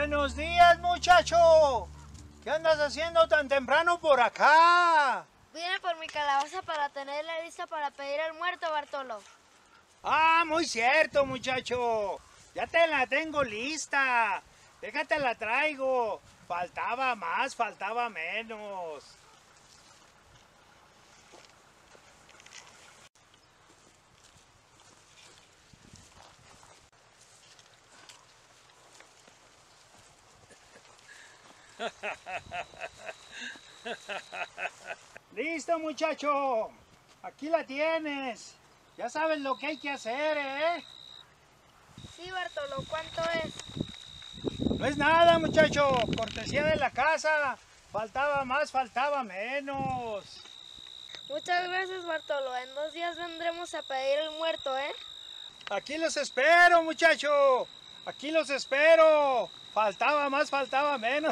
Buenos días, muchacho. ¿Qué andas haciendo tan temprano por acá? Vine por mi calabaza para tenerla lista para pedir el muerto, Bartolo. Ah, muy cierto, muchacho. Ya te la tengo lista. Déjate la traigo. Faltaba más, faltaba menos. Listo, muchacho. Aquí la tienes. Ya sabes lo que hay que hacer, ¿eh? Sí, Bartolo, ¿cuánto es? No es nada, muchacho. Cortesía de la casa. Faltaba más, faltaba menos. Muchas gracias, Bartolo. En 2 días vendremos a pedir el muerto, ¿eh? Aquí los espero, muchacho. Aquí los espero. Faltaba más, faltaba menos.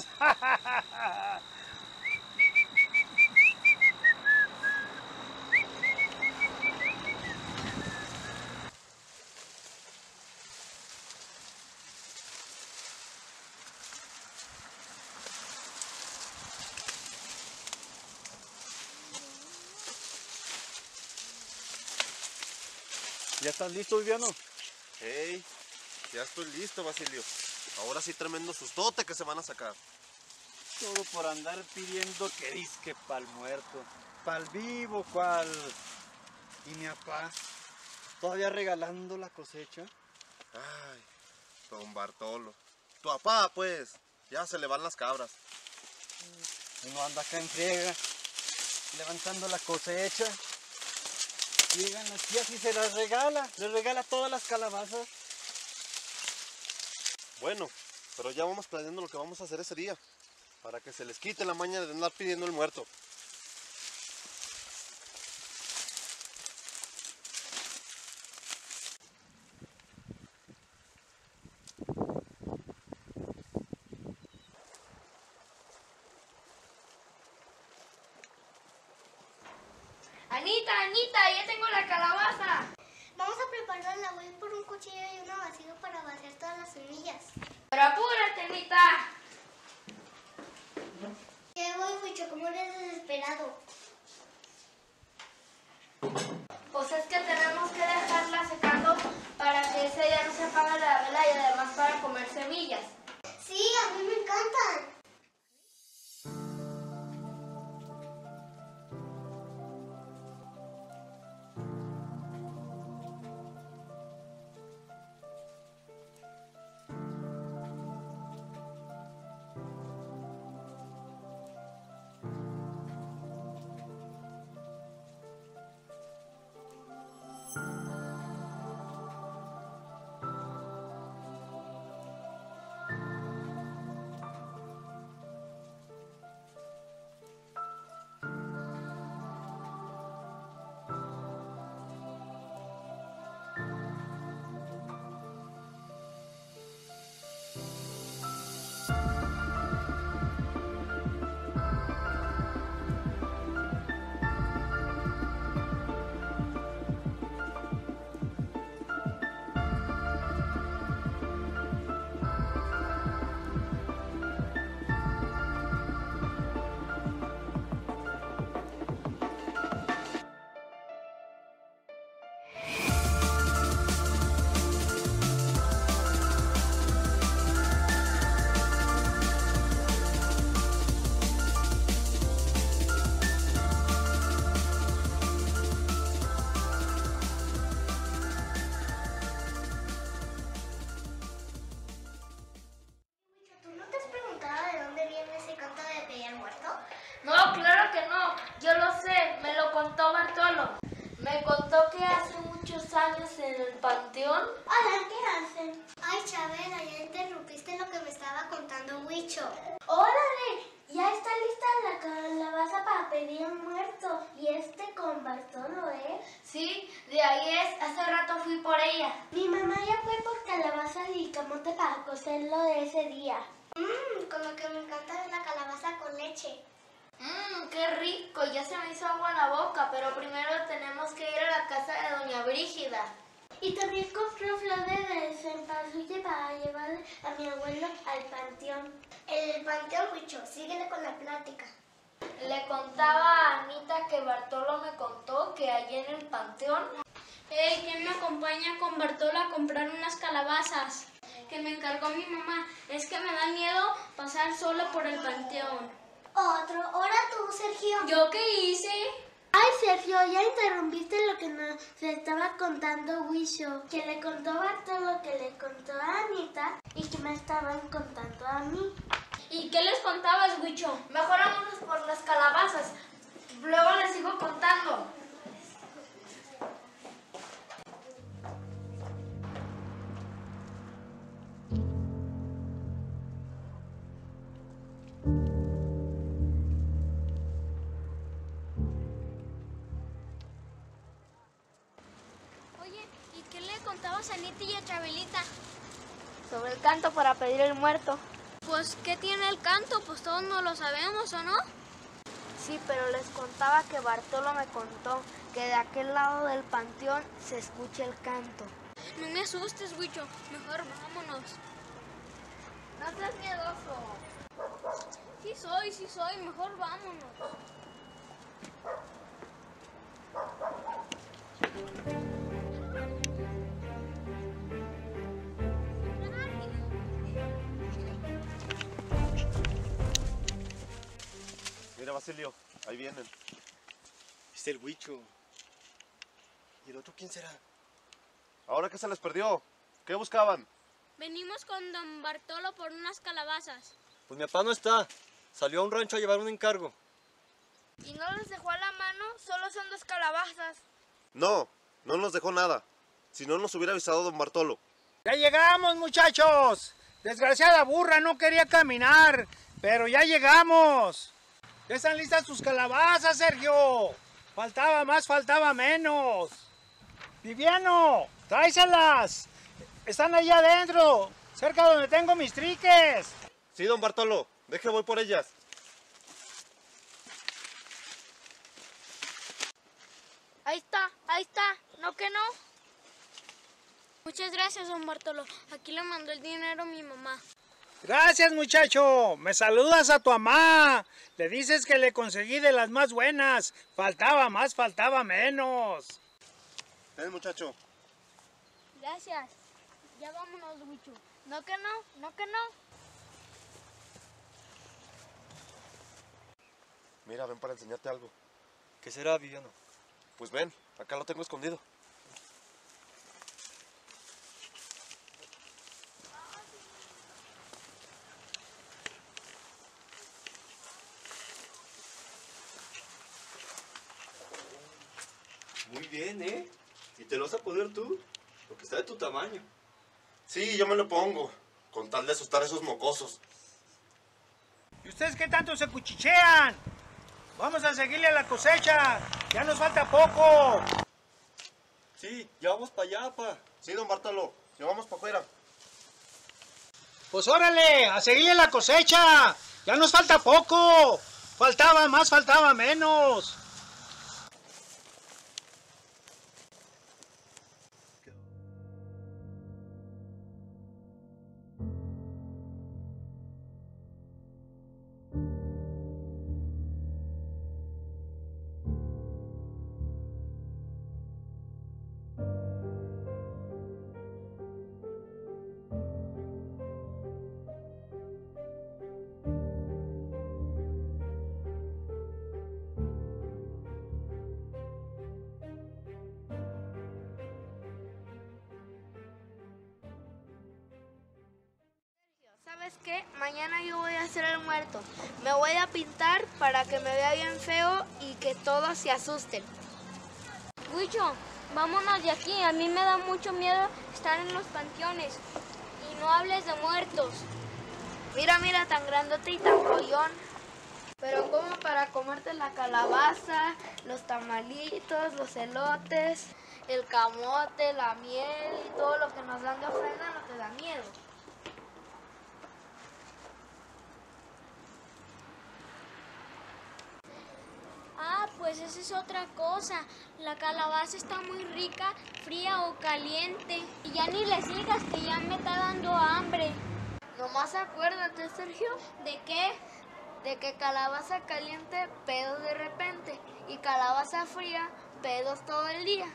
¿Ya estás listo, Viviano? Hey, ya estoy listo, Basilio. Ahora sí tremendo sustote que se van a sacar. Todo por andar pidiendo que disque pa'l muerto. Pa'l vivo, cual. Y mi papá, todavía regalando la cosecha. Ay, don Bartolo. Tu papá, pues, ya se le van las cabras. Uno anda acá en friega, levantando la cosecha. Llegan las tías y se las regala. Les regala todas las calabazas. Bueno, pero ya vamos planeando lo que vamos a hacer ese día. Para que se les quite la maña de andar pidiendo el muerto. Anita, ya tengo la calabaza. Vamos a prepararla, voy por un cuchillo y una vasija para vaciar todas las semillas. Pero apúrate, Anita. ¿Qué voy, Wicho? ¿Cómo eres desesperado? Pues es que tenemos que dejarla secando para que ese día no se apague la vela y además para comer semillas. Sí, a mí me encantan. ¿Tú no te has preguntado de dónde viene ese canto de pedir al muerto? No, claro que no. Yo lo sé, me lo contó Bartolo. Me contó que hace muchos años en el panteón. Hola, ¿qué hacen? Ay, Chabela, ya interrumpiste lo que me estaba contando Wicho. ¡Órale! Ya está lista la calabaza para pedir el muerto. Y con Bartolo, ¿eh? Sí, de ahí es. Hace rato fui por ella. Mi mamá ya fue por calabaza y camote para cocerlo de ese día. Con lo que me encanta es la calabaza con leche. Qué rico. Ya se me hizo agua en la boca, pero primero tenemos que ir a la casa de doña Brígida. Y también compró flores de cempasúchil para llevarle a mi abuelo al panteón. El panteón, Huicho, síguele con la plática. Le contaba a Anita que Bartolo me contó que allí en el panteón... Hey, ¿quién me acompaña con Bartolo a comprar unas calabazas? Que me encargó mi mamá. Es que me da miedo pasar solo por el panteón. Otro, ahora tú, Sergio. ¿Yo qué hice? Ay, Sergio, ya interrumpiste lo que nos estaba contando Huicho. Que le contó Bartolo, que le contó a Anita y que me estaban contando a mí. ¿Y qué les contabas, Huicho? Mejor vámonos por las calabazas. Luego les sigo contando. Oye, ¿y qué le contabas a Anita y a Chabelita? Sobre el canto para pedir el muerto. Pues, ¿qué tiene el canto? Pues todos no lo sabemos, ¿o no? Sí, pero les contaba que Bartolo me contó que de aquel lado del panteón se escucha el canto. No me asustes, Huicho. Mejor vámonos. No seas miedoso. Sí soy. Mejor vámonos. Mira, Basilio, ahí vienen. Es el Huicho. ¿Y el otro quién será? ¿Ahora qué se les perdió? ¿Qué buscaban? Venimos con don Bartolo por unas calabazas. Pues mi papá no está. Salió a un rancho a llevar un encargo. Y no les dejó a la mano, solo son 2 calabazas. No, no nos dejó nada. Si no nos hubiera avisado don Bartolo. ¡Ya llegamos, muchachos! Desgraciada burra, no quería caminar, pero ya llegamos. ¿Ya están listas tus calabazas, Sergio? Faltaba más, faltaba menos. Viviano, tráeselas. Están ahí adentro, cerca donde tengo mis triques. Sí, don Bartolo, deje voy por ellas. Ahí está, ¿no que no? Muchas gracias, don Bartolo. Aquí le mandó el dinero mi mamá. Gracias, muchacho. Me saludas a tu mamá. Le dices que le conseguí de las más buenas. Faltaba más, faltaba menos. Ven, muchacho. Gracias. Ya vámonos, Huicho. ¿No que no? Mira, ven para enseñarte algo. ¿Qué será, Viviano? Pues ven, acá lo tengo escondido. Muy bien, ¿eh? ¿Y te lo vas a poner tú? Porque está de tu tamaño. Sí, yo me lo pongo, con tal de asustar a esos mocosos. ¿Y ustedes qué tanto se cuchichean? Vamos a seguirle a la cosecha. Ya nos falta poco. Sí, ya vamos para allá, pa. Sí, don Bartolo, llevamos para afuera. Pues órale, a seguirle la cosecha. Ya nos falta poco. Faltaba más, faltaba menos. ¿Sabes qué? Mañana yo voy a hacer el muerto. Me voy a pintar para que me vea bien feo y que todos se asusten. Huicho, vámonos de aquí. A mí me da mucho miedo estar en los panteones. Y no hables de muertos. Mira, tan grandote y tan rollón. Pero como para comerte la calabaza, los tamalitos, los elotes, el camote, la miel y todo lo que nos dan de ofrenda no te da miedo. Ah, pues pues esa es otra cosa. La calabaza está muy rica, fría o caliente. Y ya ni les digas que ya me está dando hambre. Nomás acuérdate, Sergio, ¿De qué? de que calabaza caliente, pedos de repente. Y calabaza fría, pedos todo el día.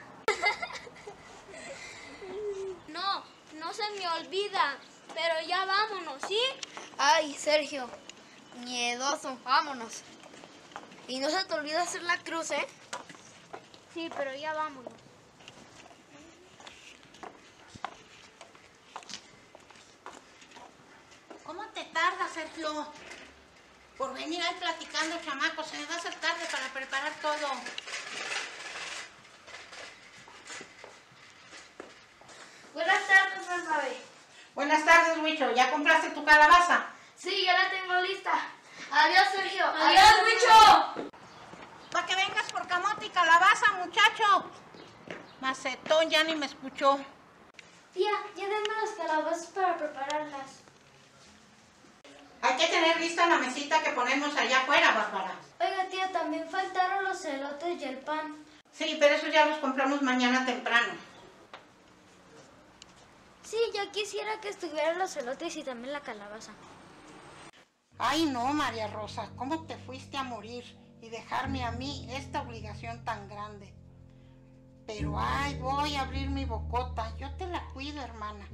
No, no se me olvida. Pero ya vámonos, ¿sí? Ay, Sergio, miedoso, vámonos. Y no se te olvide hacer la cruz, ¿eh? Sí, pero ya vámonos. ¿Cómo te tardas, Sergio? Por venir ahí platicando, chamaco. Se me va a hacer tarde para preparar todo. Buenas tardes, Rafael. Buenas tardes, Huicho. ¿Ya compraste tu calabaza? Sí, ya la tengo lista. Adiós, Sergio. ¡Adiós, Huicho! Para que vengas por camote y calabaza, muchacho. Macetón ya ni me escuchó. Tía, ya denme las calabazas para prepararlas. Hay que tener lista la mesita que ponemos allá afuera, Bárbara. Oiga, tía, también faltaron los elotes y el pan. Sí, pero esos ya los compramos mañana temprano. Sí, yo quisiera que estuvieran los elotes y también la calabaza. Ay, no, María Rosa. ¿Cómo te fuiste a morir y dejarme a mí esta obligación tan grande? Pero, ay, voy a abrir mi bocota. Yo te la cuido, hermana.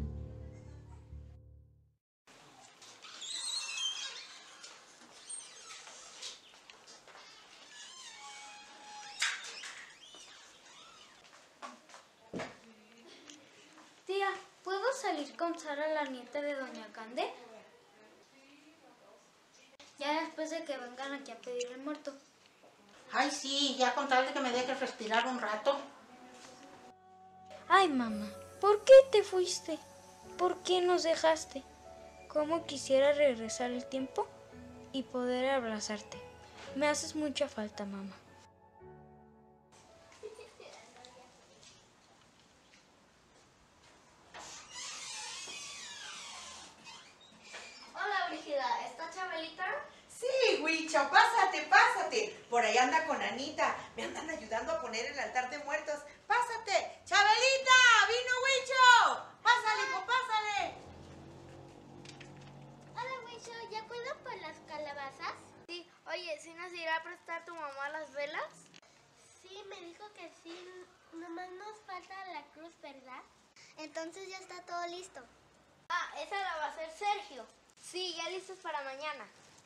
Tía, ¿puedo salir con Sara, la nieta de Doña Cande? Ya después de que vengan aquí a pedir el muerto. Ay, sí, ya con tal de que me dejes respirar un rato. Ay, mamá, ¿por qué te fuiste? ¿Por qué nos dejaste? ¿Cómo quisiera regresar el tiempo y poder abrazarte? Me haces mucha falta, mamá. Hola, Brígida. ¿Está Chabelita? Sí, Huicho, pásate, pásate. Por ahí anda con Anita. Me andan ayudando a poner el altar de muertos. Pásate. Chabelita, vino Huicho. Pásale, hijo, pásale. Hola, Huicho, ¿ya puedo por las calabazas? Sí. Oye, ¿sí nos irá a prestar tu mamá las velas? Sí, me dijo que sí. Nomás nos falta la cruz, ¿verdad? Entonces ya está todo listo. Ah, esa la va a hacer Sergio. Sí, ya listos para mañana.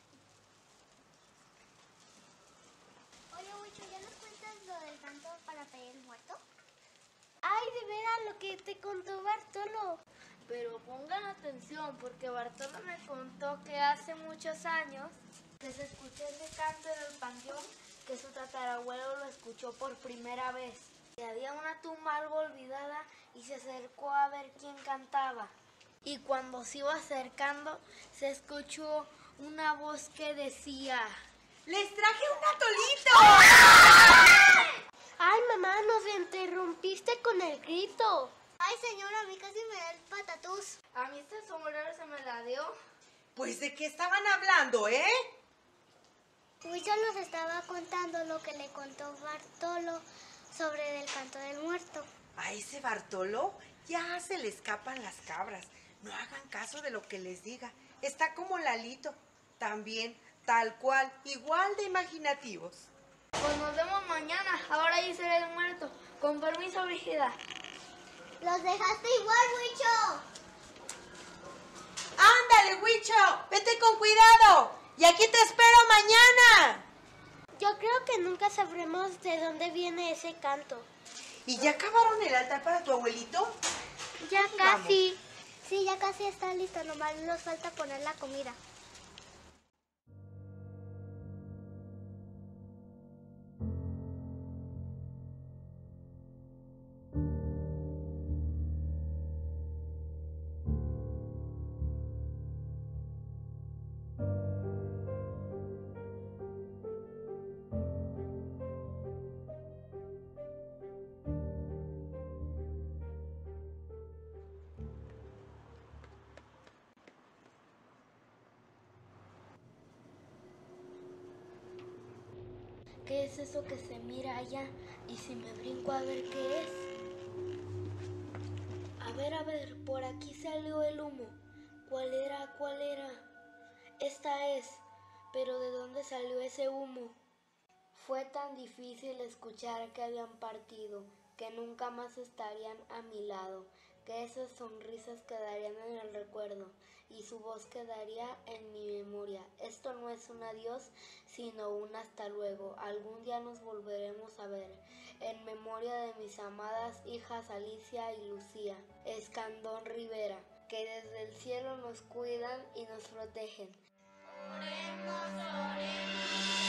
Oye, Huicho, ¿ya nos cuentas lo del canto para pedir el muerto? Ay, de veras, lo que te contó Bartolo. Pero pongan atención porque Bartolo me contó que hace muchos años que se escuchó ese canto en el panteón, que su tatarabuelo lo escuchó por primera vez. Y había una tumba algo olvidada y se acercó a ver quién cantaba. Y cuando se iba acercando se escuchó una voz que decía: Les traje un atolito. Ay, mamá, nos interrumpiste con el grito. Ay, señora, a mí casi me da el patatús. a mí este sombrero se me la dio. Pues, ¿de qué estaban hablando, eh? Huicho nos estaba contando lo que le contó Bartolo sobre el canto del muerto. A ese Bartolo ya se le escapan las cabras. No hagan caso de lo que les diga. Está como Lalito. También, tal cual, igual de imaginativos. Pues nos vemos mañana, ahora yo seré el muerto. Con permiso, Brígida. Los dejaste igual, Huicho. Ándale, Huicho, vete con cuidado. Y aquí te espero mañana. Yo creo que nunca sabremos de dónde viene ese canto. ¿Y ya acabaron el altar para tu abuelito? Ya casi. Sí, ya casi está listo, nomás nos falta poner la comida. ¿Qué es eso que se mira allá? ¿Y si me brinco a ver qué es? A ver, por aquí salió el humo. ¿Cuál era? ¿Cuál era? Esta es. ¿Pero de dónde salió ese humo? Fue tan difícil escuchar que habían partido, que nunca más estarían a mi lado, que esas sonrisas quedarían en el recuerdo y su voz quedaría en mi memoria. Esto no es un adiós, sino un hasta luego. Algún día nos volveremos a ver. En memoria de mis amadas hijas Alicia y Lucía Escandón Rivera, que desde el cielo nos cuidan y nos protegen. Oremos, oremos.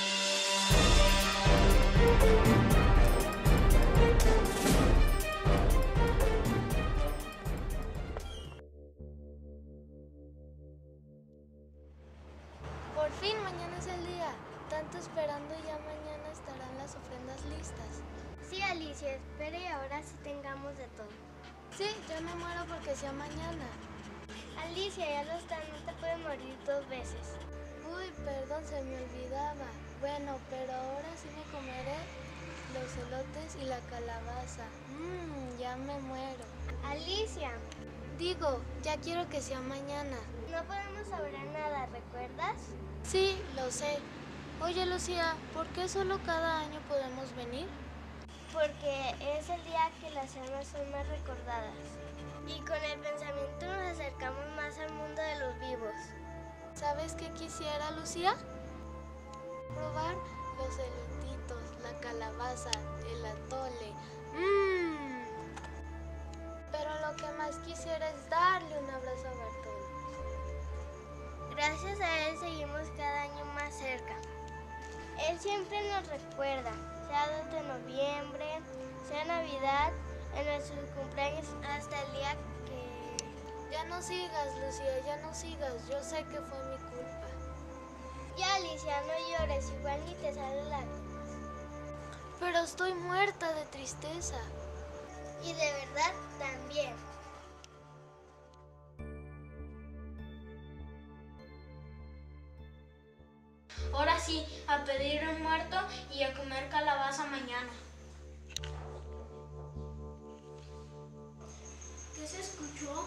Por fin, mañana es el día. Tanto esperando y ya mañana estarán las ofrendas listas. Sí, Alicia, espere y ahora sí tengamos de todo. Sí, ya me muero porque sea mañana. Alicia, ya lo está, no te puede morir 2 veces. Uy, perdón, se me olvidaba. Bueno, pero ahora sí me comeré los elotes y la calabaza. Ya me muero. Alicia, Digo, ya quiero que sea mañana. no podemos saber nada, ¿recuerdas? Sí, lo sé. Oye, Lucía, ¿por qué solo cada año podemos venir? Porque es el día que las almas son más recordadas. Y con el pensamiento nos acercamos más al mundo de los vivos. ¿Sabes qué quisiera, Lucía? Probar los elotitos, la calabaza, el atole. Pero lo que más quisiera es darle un abrazo a Bartolo. Gracias a él seguimos cada año más cerca. Él siempre nos recuerda, sea 2 de noviembre, sea Navidad, en nuestros cumpleaños, hasta el día que... Ya no sigas, Lucía, ya no sigas. Yo sé que fue mi culpa. Ya, Alicia, no llores, igual ni te salen lágrimas. Pero estoy muerta de tristeza. Y de verdad, también. Ahora sí, a pedir un muerto y a comer calabaza mañana. ¿Qué se escuchó?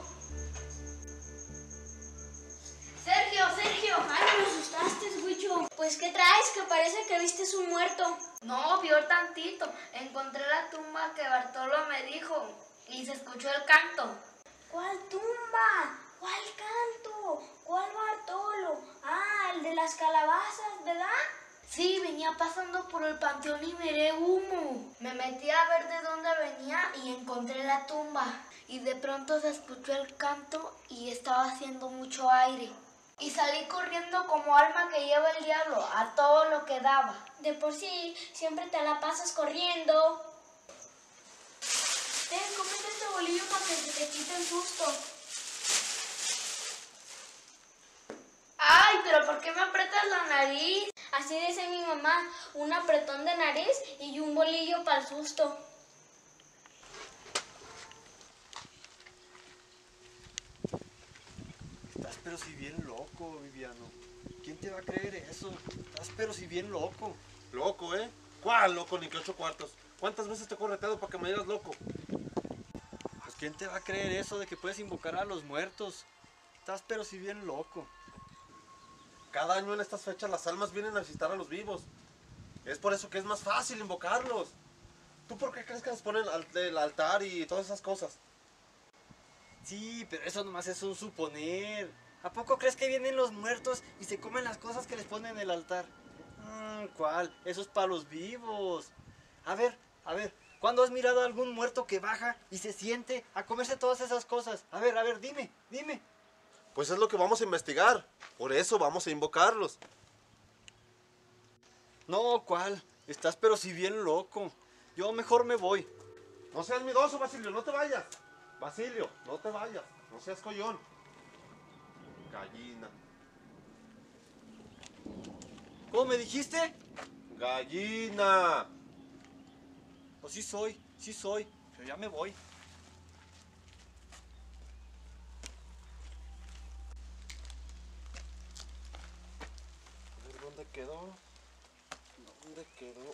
Sergio, ay, me asustaste, Huicho. Pues, ¿qué traes? Que parece que vistes un muerto. No, peor tantito. Encontré la tumba que Bartolo me dijo y se escuchó el canto. ¿Cuál tumba? ¿Cuál canto? ¿Cuál Bartolo? Ah, el de las calabazas, ¿verdad? Sí, venía pasando por el panteón y miré humo. Me metí a ver de dónde venía y encontré la tumba. Y de pronto se escuchó el canto y estaba haciendo mucho aire. Y salí corriendo como alma que lleva el diablo, a todo lo que daba. De por sí, siempre te la pasas corriendo. Ten, cómete este bolillo para que se te quite el susto. ¡Ay, pero por qué me aprietas la nariz! Así dice mi mamá, un apretón de nariz y un bolillo para el susto. Estás pero si bien loco, Viviano. ¿Quién te va a creer eso? Estás pero si bien loco. Loco, ¿eh? ¿Cuál loco? Ni que 8 cuartos. ¿Cuántas veces te he correteado para que me digas loco? Pues ¿quién te va a creer eso de que puedes invocar a los muertos? Estás pero si bien loco. Cada año en estas fechas las almas vienen a visitar a los vivos. Es por eso que es más fácil invocarlos. ¿Tú por qué crees que nos ponen el altar y todas esas cosas? Sí, pero eso nomás es un suponer. ¿A poco crees que vienen los muertos y se comen las cosas que les ponen en el altar? ¿Cuál? Eso es para los vivos. A ver, ¿cuándo has mirado a algún muerto que baja y se siente a comerse todas esas cosas? A ver, dime. Pues es lo que vamos a investigar. Por eso vamos a invocarlos. No, ¿cuál? Estás pero si bien loco. Yo mejor me voy. No seas miedoso, Basilio, no te vayas. Basilio, no te vayas. No seas collón. Gallina. ¿Cómo me dijiste? Gallina. Pues sí soy, pero ya me voy. A ver, ¿dónde quedó? ¿Dónde quedó?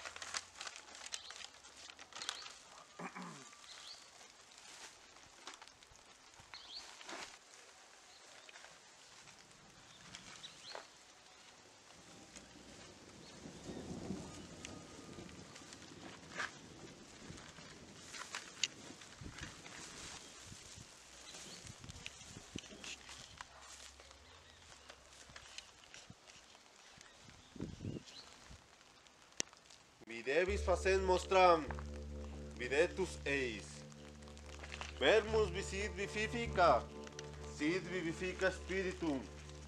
Videvis facen mostram, videtus eis. Vermus visit vivifica, sid vivifica spiritum.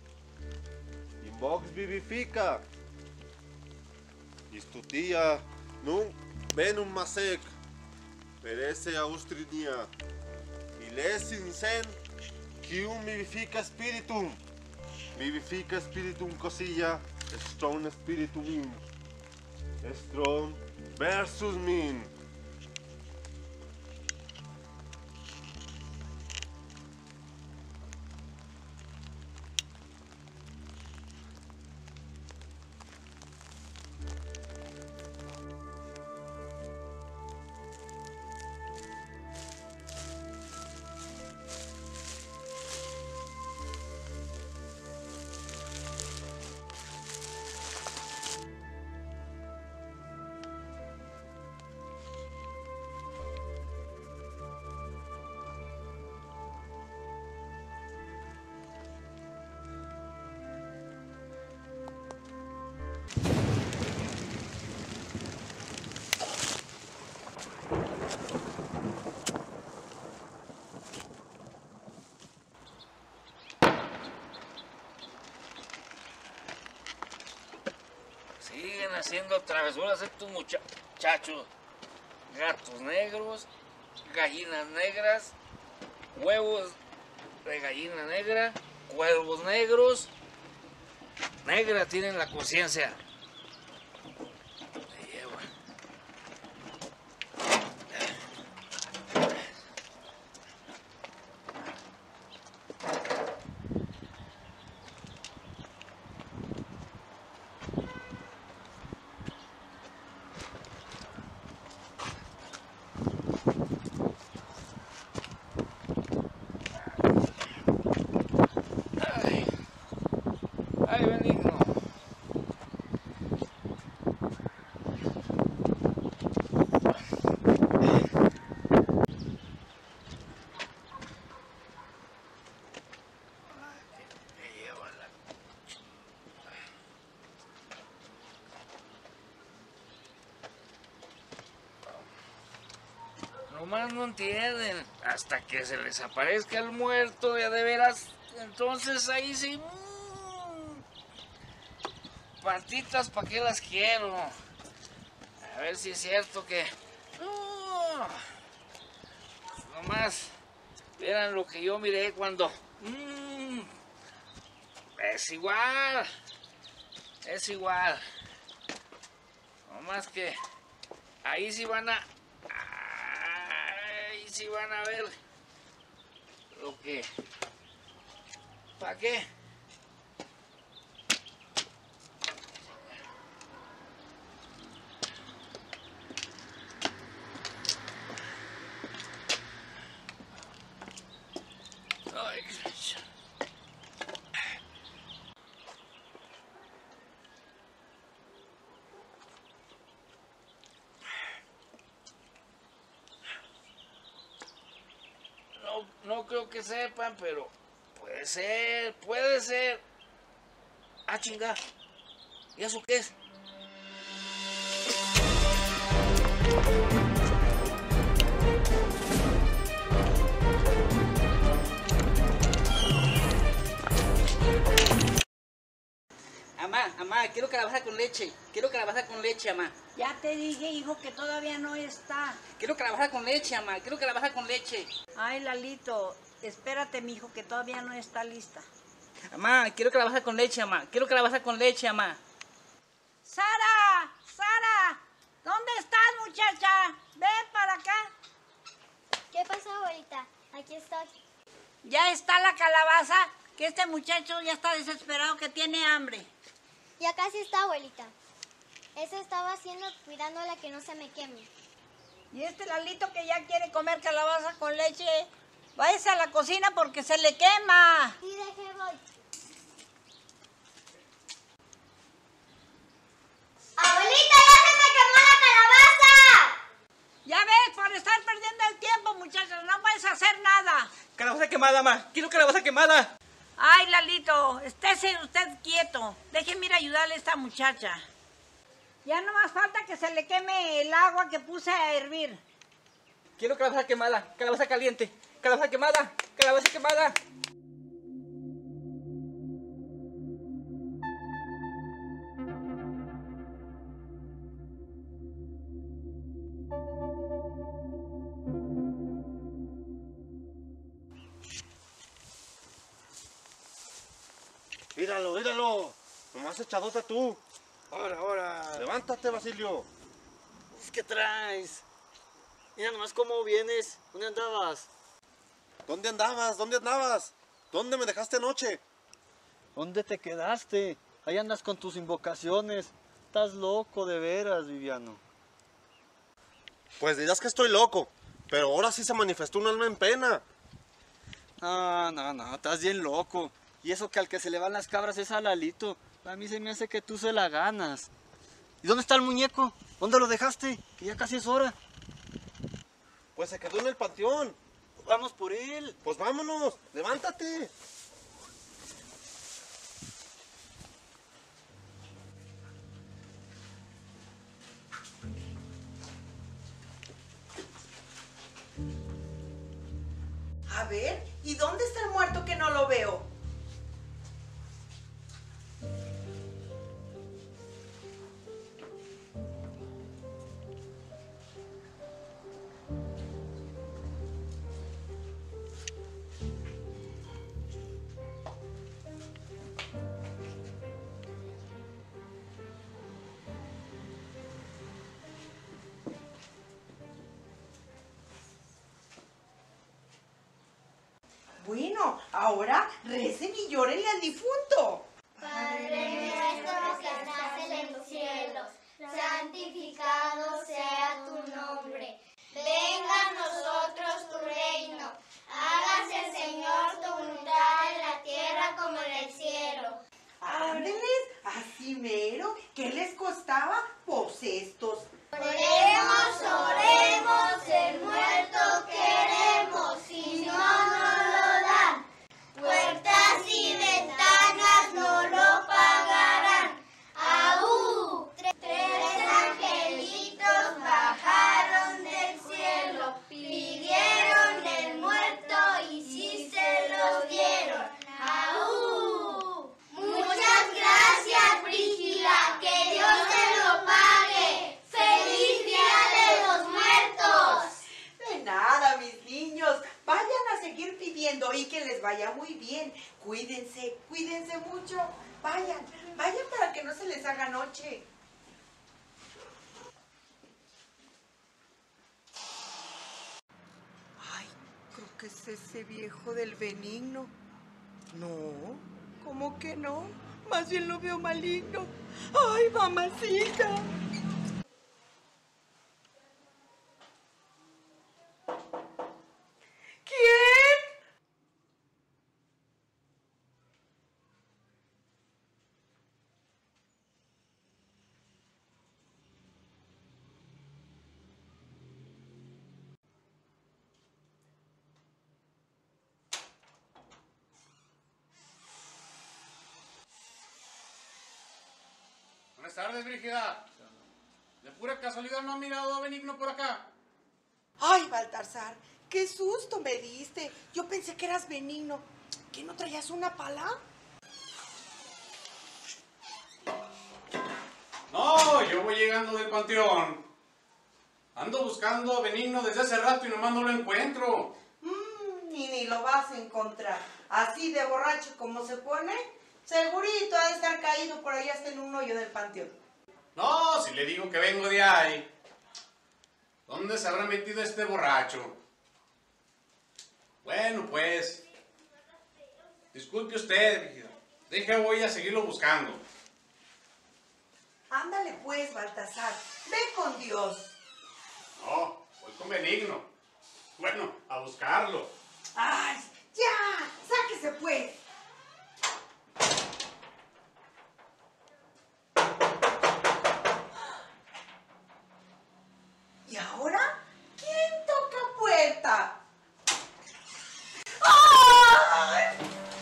Invox vivifica. Istutia nunc venum masec, perece austrinia. Ilesin sen, quium vivifica spiritum. Vivifica spiritum cosilla, stone spiritum in. Strong versus Min. Siguen haciendo travesuras estos muchachos. Gatos negros, gallinas negras, huevos de gallina negra, cuervos negros. Negra tienen la conciencia. Me llevan. Ay, benigno. Nomás no entienden. Hasta que se les aparezca el muerto de veras. Entonces ahí sí. Patitas, ¿para qué las quiero? A ver si es cierto que... nomás vieran lo que yo miré cuando... es igual. Es igual. Nomás que ahí sí van a... ahí sí van a ver lo que... ¿para qué? No creo que sepan, pero puede ser, puede ser. Ah, chinga. ¿Y eso qué es? Amá, quiero calabaza con leche. Quiero calabaza con leche, amá. Ya te dije, hijo, que todavía no está. Quiero calabaza con leche, amá. Quiero calabaza con leche. Ay, Lalito, espérate, mijo, que todavía no está lista. Amá, quiero calabaza con leche, amá. Quiero calabaza con leche, amá. ¡Sara! ¡Sara! ¿Dónde estás, muchacha? Ven para acá. ¿Qué pasó, abuelita? Aquí estoy. Ya está la calabaza, que este muchacho ya está desesperado, que tiene hambre. Ya casi está, abuelita. Eso estaba haciendo cuidándola que no se me queme. Y este Lalito que ya quiere comer calabaza con leche, váyase a la cocina porque se le quema. Sí, deje voy. ¡Abuelita, ya se me quemó la calabaza! Ya ves, por estar perdiendo el tiempo, muchachos, no puedes hacer nada. Calabaza quemada, ma. Quiero calabaza quemada. Ay, Lalito, estése usted quieto. Déjeme ir a ayudarle a esta muchacha. Ya no más falta que se le queme el agua que puse a hervir. Quiero calabaza quemada, calabaza caliente, calabaza quemada, calabaza quemada. Míralo, míralo. Nomás echadota tú. Ahora. Levántate, Basilio. ¿Qué traes? Mira nomás cómo vienes. ¿Dónde andabas? ¿Dónde andabas? ¿Dónde andabas? ¿Dónde me dejaste anoche? ¿Dónde te quedaste? Ahí andas con tus invocaciones. Estás loco de veras, Viviano. Pues dirás que estoy loco, pero ahora sí se manifestó un alma en pena. No, estás bien loco. Y eso que al que se le van las cabras es a Lalito. A mí se me hace que tú se la ganas. ¿Y dónde está el muñeco? ¿Dónde lo dejaste? Que ya casi es hora. Pues se quedó en el panteón. Vamos por él. Pues vámonos, levántate. A ver, ¿y dónde está el muerto que no lo veo? Bueno, ahora recen y llórenle al difunto. Padre nuestro que estás en los cielos, santificado sea tu nombre. Venga a nosotros tu reino. Hágase, Señor, tu voluntad en la tierra como en el cielo. Ándeles, así mero. ¿Qué les costaba? Pues estos. Oremos, oremos, el muerto queremos, si no nos lo dan. Puertas y ventanas no lo pagarán. ¡Aú! Tres angelitos bajaron del cielo, pidieron el muerto y sí se los dieron. ¡Aú! Muchas gracias, Brígida, que Dios te lo pague. ¡Feliz Día de los Muertos! De nada, mis niños. Vayan a seguir pidiendo y que les vaya muy bien. Cuídense, cuídense mucho. Vayan para que no se les haga noche. Ay, creo que es ese viejo del Benigno. No, ¿cómo que no? Más bien lo veo maligno. Ay, mamacita. ¿Quién? Buenas tardes, Brígida. ¿De pura casualidad no ha mirado a Benigno por acá? Ay, Baltasar, qué susto me diste. Yo pensé que eras Benigno. ¿Que no traías una pala? No, yo voy llegando del panteón. Ando buscando a Benigno desde hace rato y nomás no lo encuentro. Y ni lo vas a encontrar. Así de borracho como se pone, segurito ha de estar caído por ahí hasta en un hoyo del panteón. No, si le digo que vengo de ahí. ¿Dónde se habrá metido este borracho? Bueno, pues. Disculpe usted, Brígida. Deje, voy a seguirlo buscando. Ándale pues, Baltasar, ve con Dios. No, voy con Benigno. Bueno, a buscarlo. ¡Ay, ya! ¡Sáquese pues! ¿Y ahora? ¿Quién toca puerta? ¡Ay!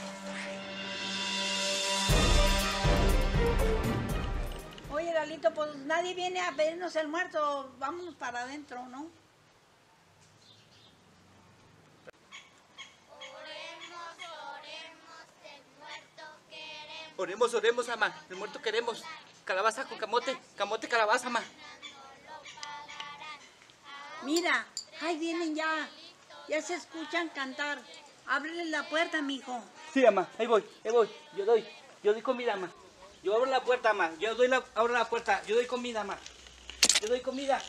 Oye, Lalito, pues nadie viene a pedirnos el muerto. Vámonos para adentro, ¿no? Oremos, oremos, ama. El muerto queremos. Calabaza con camote. Camote, calabaza, ama. Mira, ahí vienen ya. Ya se escuchan cantar. Ábrele la puerta, mijo. Sí, ama. Ahí voy, ahí voy. Yo doy comida, ama. Yo abro la puerta, ama. Abro la puerta. Yo doy comida, ama. Yo doy comida.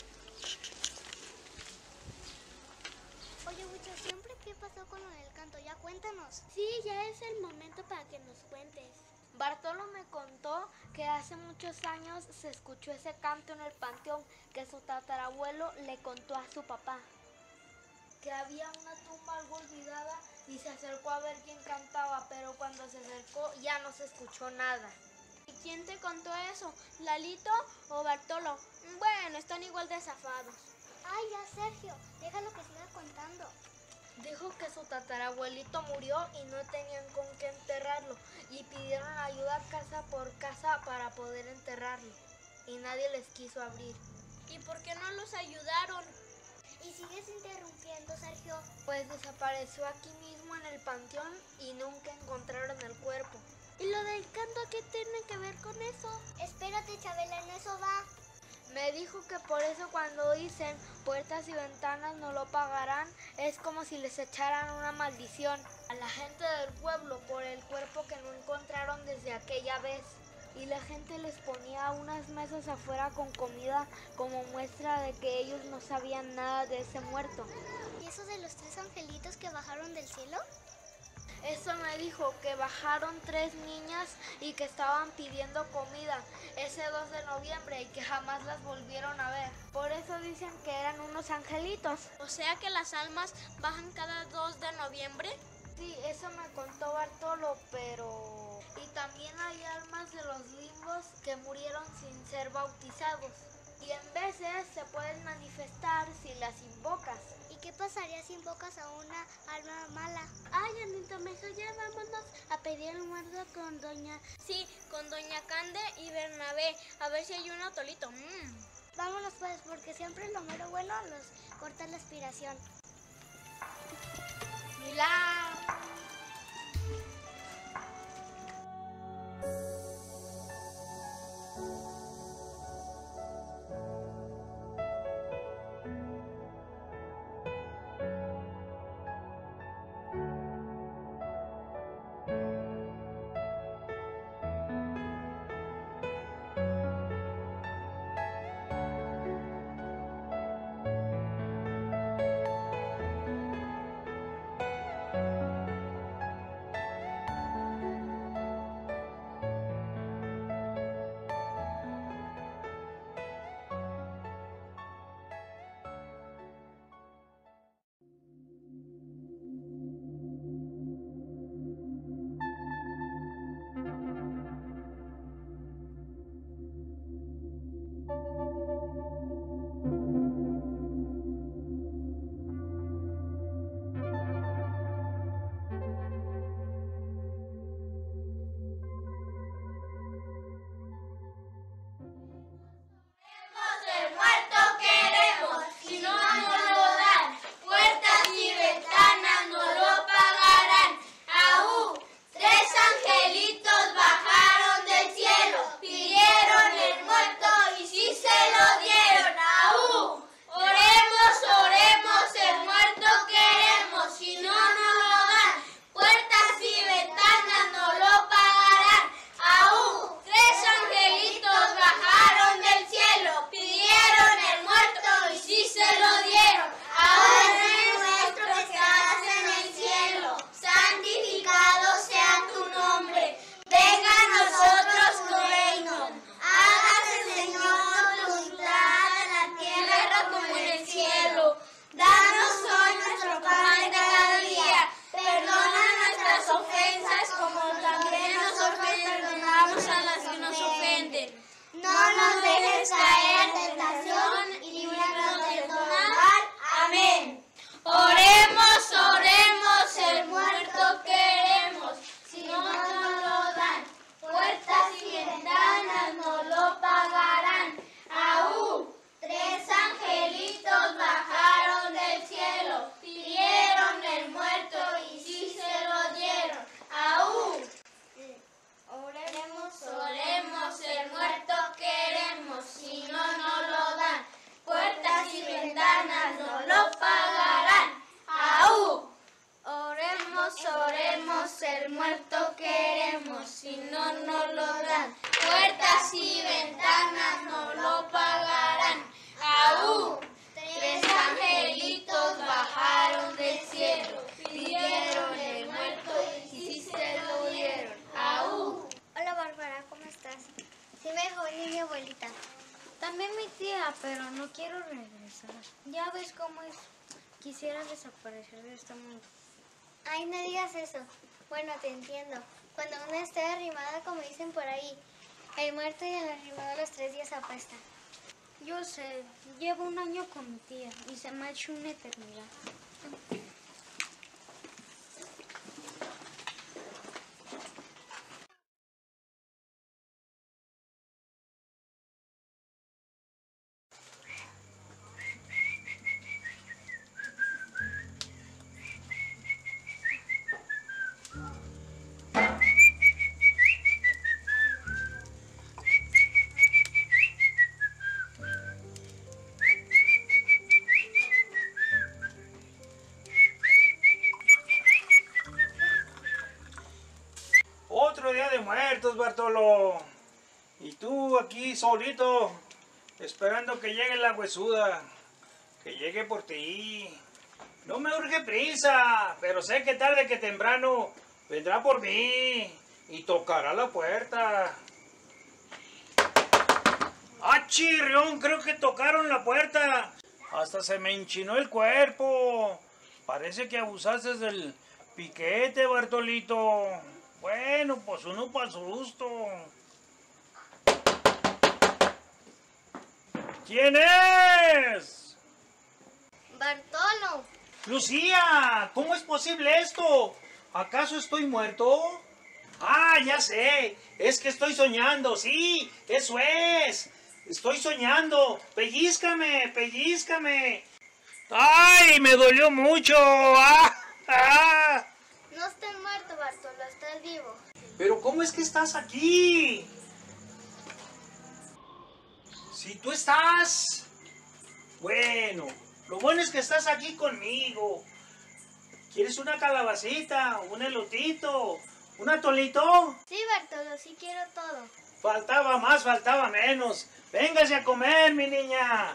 Oye, Huicho, ¿siempre qué pasó con lo del canto? Ya cuéntanos. Sí, ya es el momento para que nos cuentes. Bartolo me contó que hace muchos años se escuchó ese canto en el panteón que su tatarabuelo le contó a su papá. Que había una tumba algo olvidada y se acercó a ver quién cantaba, pero cuando se acercó ya no se escuchó nada. ¿Y quién te contó eso? ¿Lalito o Bartolo? Bueno, están igual de zafados. Ay, ya, Sergio, déjalo que siga contando. Dijo que su tatarabuelito murió y no tenían con qué enterrarlo y pidieron ayuda casa por casa para poder enterrarlo y nadie les quiso abrir. ¿Y por qué no los ayudaron? Y sigues interrumpiendo, Sergio. Pues desapareció aquí mismo en el panteón y nunca encontraron el cuerpo. ¿Y lo del canto qué tiene que ver con eso? Espérate, Chabela, en eso va. Me dijo que por eso cuando dicen puertas y ventanas no lo pagarán, es como si les echaran una maldición a la gente del pueblo por el cuerpo que no encontraron desde aquella vez. Y la gente les ponía unas mesas afuera con comida como muestra de que ellos no sabían nada de ese muerto. ¿Y eso de los 3 angelitos que bajaron del cielo? Eso me dijo, que bajaron 3 niñas y que estaban pidiendo comida ese 2 de noviembre y que jamás las volvieron a ver. Por eso dicen que eran unos angelitos. O sea que las almas bajan cada 2 de noviembre. Sí, eso me contó Bartolo, pero... Y también hay almas de los limbos que murieron sin ser bautizados. Y en veces se pueden manifestar si las invocas. ¿Y qué pasaría si invocas a una alma mala? Ay, Anita, mejor ya vámonos a pedir el muerto con doña... Sí, con doña Cande y Bernabé, a ver si hay un atolito. Vámonos pues, porque siempre lo mero bueno nos corta la aspiración. ¡Milán! El muerto queremos, si no nos lo dan, puertas y ventanas no lo pagarán. Aú, 3 angelitos bajaron del cielo, pidieron el muerto y sí se lo dieron. Aú. También mi tía, pero no quiero regresar. Ya ves cómo es. Quisiera desaparecer de este mundo. Ay, no digas eso. Bueno, te entiendo. Cuando uno está arrimada, como dicen por ahí, el muerto y el arrimado los 3 días apestan. Yo sé, llevo 1 año con mi tía y se me ha hecho una eternidad. Otro día de muertos, Bartolo. Y tú aquí solito, esperando que llegue la huesuda, que llegue por ti. No me urge prisa, pero sé que tarde que temprano vendrá por mí y tocará la puerta. ¡Ah, chirrión! Creo que tocaron la puerta. Hasta se me enchinó el cuerpo. Parece que abusaste del piquete, Bartolito. Bueno, pues uno para susto. ¿Quién es? Bartolo. Lucía, ¿cómo es posible esto? ¿Acaso estoy muerto? Ah, ya sé, es que estoy soñando, sí, eso es. Estoy soñando, pellízcame, pellízcame. ¡Ay, me dolió mucho! ¡Ah! ¡Ah! No estás muerto, Bartolo, estás vivo. ¿Pero cómo es que estás aquí? Si tú estás... Bueno, lo bueno es que estás aquí conmigo. ¿Quieres una calabacita, un elotito, un atolito? Sí, Bartolo, sí quiero todo. Faltaba más, faltaba menos. Véngase a comer, mi niña.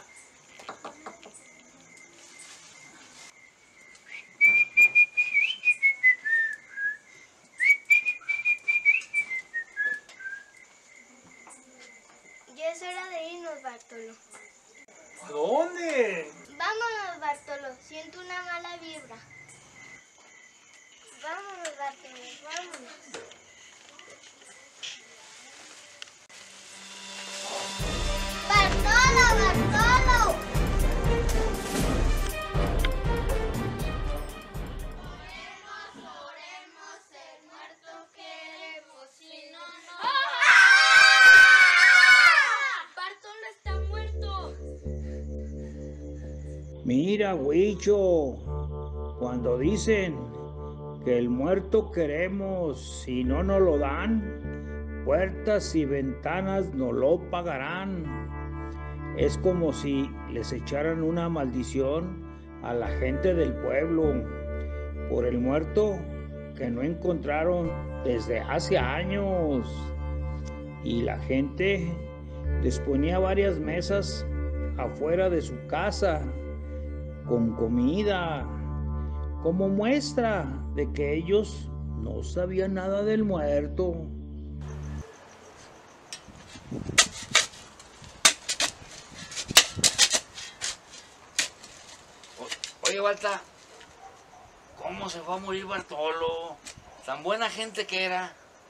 Ya es hora de irnos, Bartolo. ¿A dónde? Vámonos, Bartolo. Siento una mala vibra. Vámonos, Bartolo, vámonos. ¡Bartolo, Bartolo! Oremos, el muerto queremos, si no, no... ¡Bartolo está muerto! Mira, Huicho, cuando dicen que el muerto queremos, si no nos lo dan, puertas y ventanas no lo pagarán. Es como si les echaran una maldición a la gente del pueblo por el muerto que no encontraron desde hace años. Y la gente les ponía varias mesas afuera de su casa con comida, como muestra de que ellos no sabían nada del muerto. Oye, Balta, ¿cómo se fue a morir Bartolo? Tan buena gente que era.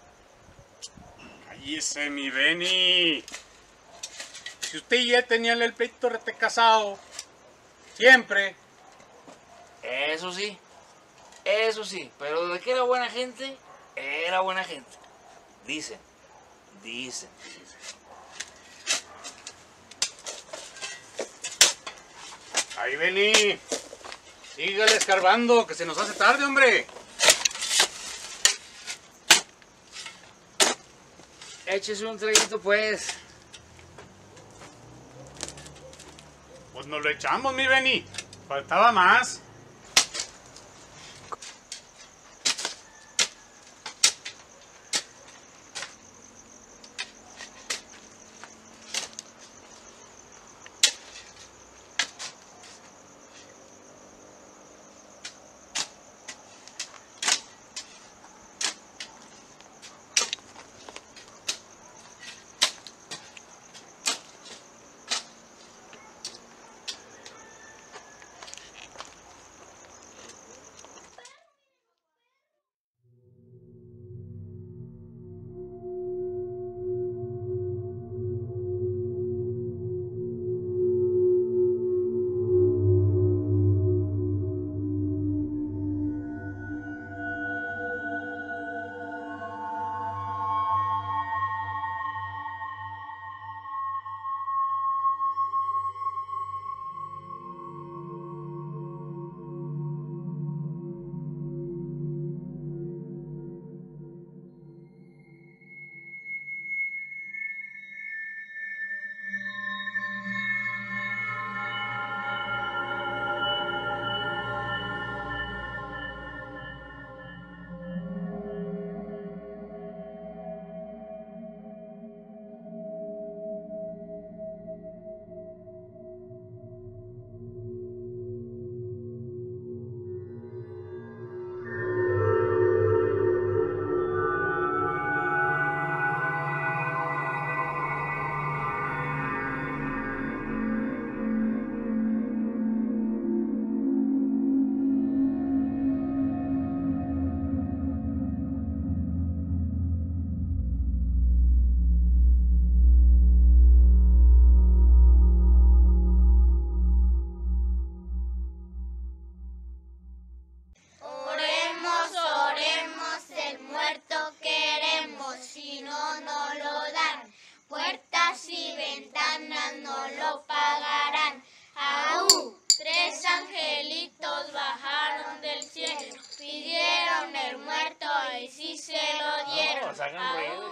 Cállese, mi Beni. Si usted ya tenía el pleito rete casado, siempre. Eso sí, pero de que era buena gente, era buena gente. Dicen. Ahí, Beni. Sígale escarbando, que se nos hace tarde, hombre. Échese un traguito, pues. Pues nos lo echamos, mi Beni. Faltaba más. hagan ruido.